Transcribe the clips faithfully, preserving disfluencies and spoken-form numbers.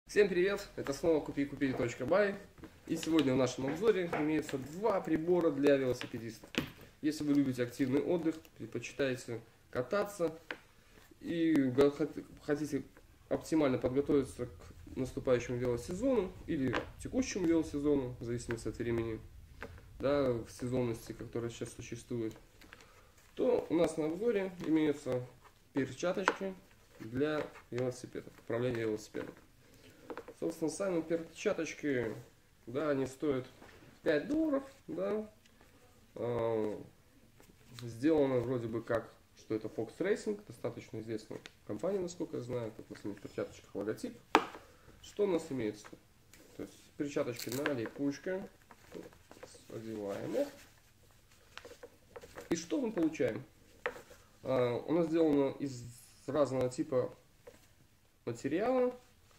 Всем привет! Это снова купи купи точка бай. И сегодня в нашем обзоре имеется два прибора для велосипедистов. Если вы любите активный отдых, предпочитаете кататься и хотите оптимально подготовиться к наступающему велосезону или текущему велосезону, в зависимости от времени, да, в сезонности, которая сейчас существует, то у нас на обзоре имеются перчаточки для велосипеда, управления велосипедом. Собственно, сами перчаточки, да, они стоят пять долларов, да. Э, сделано вроде бы как, что это Fox Racing, достаточно известная компания, насколько я знаю. Тут на самих перчаточках логотип. Что у нас имеется? То есть перчаточки на липучке, одеваем их. И что мы получаем? Э, у нас сделано из разного типа материала.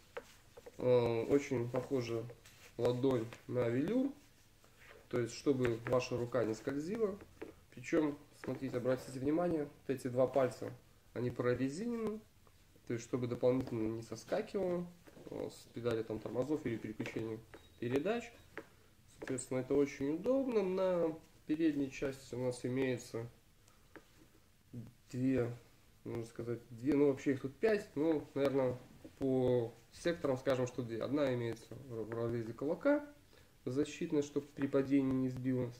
Очень похоже ладонь на велюр, то есть чтобы ваша рука не скользила. Причем, смотрите, обратите внимание, вот эти два пальца, они прорезинены, то есть чтобы дополнительно не соскакивало с педали там тормозов или переключения передач. Соответственно, это очень удобно. На передней части у нас имеется две, можно сказать, две, ну вообще их тут пять, ну, наверное, по секторам скажем, что две. Одна имеется в разрезе кулака, защитная, чтобы при падении не сбилась.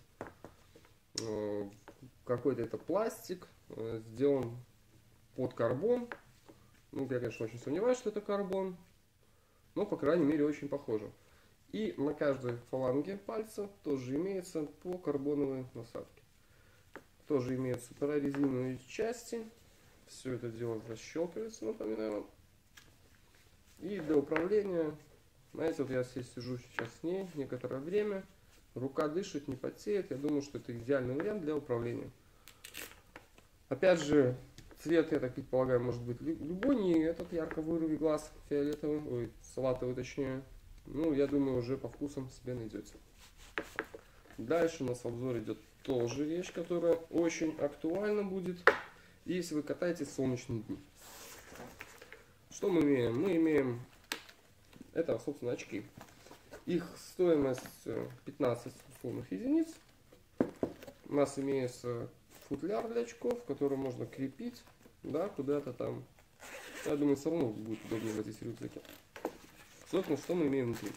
Какой-то это пластик, сделан под карбон. Ну, я, конечно, очень сомневаюсь, что это карбон, но, по крайней мере, очень похоже. И на каждой фаланге пальца тоже имеется по карбоновой насадке. Тоже имеются прорезиненные части. Все это дело защелкивается, напоминаю вам. И для управления, знаете, вот я здесь сижу сейчас с ней некоторое время, рука дышит, не потеет. Я думаю, что это идеальный вариант для управления. Опять же, цвет, я так предполагаю, может быть любой, не этот ярко вырви глаз, фиолетовый, ой, салатовый точнее. Ну, я думаю, уже по вкусам себе найдете. Дальше у нас в обзоре идет тоже вещь, которая очень актуальна будет, если вы катаетесь в солнечные дни. Что мы имеем? Мы имеем, это, собственно, очки. Их стоимость пятнадцать условных единиц. У нас имеется футляр для очков, который можно крепить, да, куда-то там. Я думаю, все равно будет удобнее возить в рюкзаке. Собственно, что мы имеем внутри?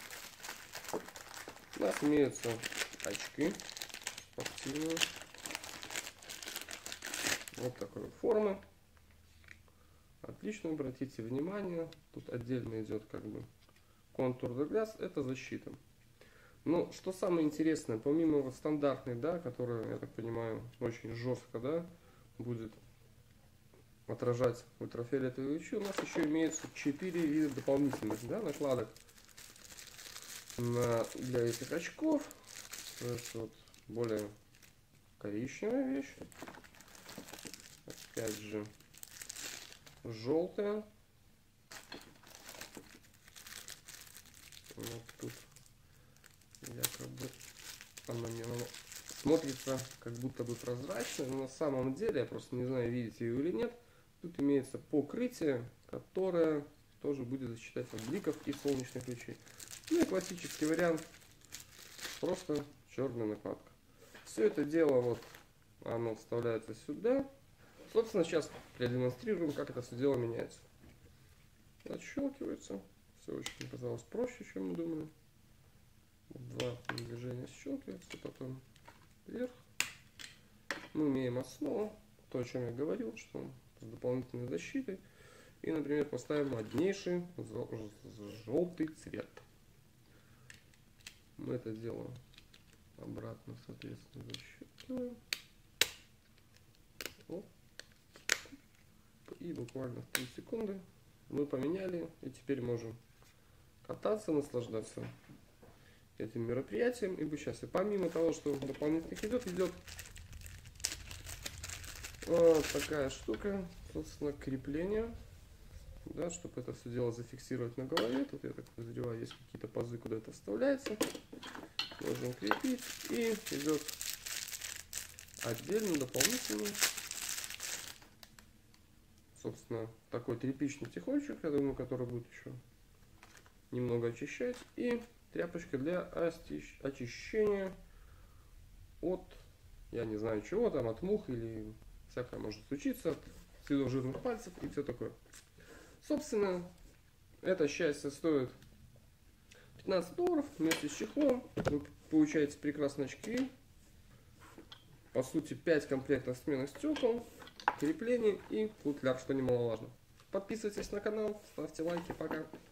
У нас имеются очки спортивные. Вот такой вот формы. Отлично, обратите внимание, тут отдельно идет как бы контур для глаз, это защита. Но что самое интересное, помимо стандартной, да, которая, я так понимаю, очень жестко, да, будет отражать ультрафиолетовые лучи, у нас еще имеется четыре вида дополнительных, да, накладок на, для этих очков. То есть вот более коричневая вещь. Опять же, желтая. Вот тут якобы она мне смотрится как будто бы прозрачная, но на самом деле, я просто не знаю, видите ее или нет, тут имеется покрытие, которое тоже будет защищать от бликов и солнечных лучей. Ну и классический вариант, просто черная накладка. Все это дело вот оно вставляется сюда. Собственно, сейчас продемонстрируем, как это все дело меняется. Отщелкивается. Все очень казалось проще, чем мы думали. Два движения щелкиваются, потом вверх. Мы имеем основу, то, о чем я говорил, что с дополнительной защитой. И, например, поставим моднейший желтый цвет. Мы это делаем обратно, соответственно, защелкиваем. Оп. И буквально в три секунды мы поменяли, и теперь можем кататься, наслаждаться этим мероприятием. И сейчас, и помимо того, что дополнительных идет, идет вот такая штука, собственно, крепление, да, чтобы это все дело зафиксировать на голове. Тут, я так подозреваю, есть какие-то пазы, куда это вставляется. Можем крепить, и идет отдельно дополнительный, собственно, такой тряпичный чехольчик, я думаю, который будет еще немного очищать. И тряпочка для очищения от, я не знаю чего, там от мух или всякое может случиться, от следов жирных пальцев и все такое. Собственно, это счастье стоит пятнадцать долларов вместе с чехлом. Вы получаете прекрасные очки. По сути, пять комплектов сменных стекол, крепление и футляр, что немаловажно. Подписывайтесь на канал, ставьте лайки, пока.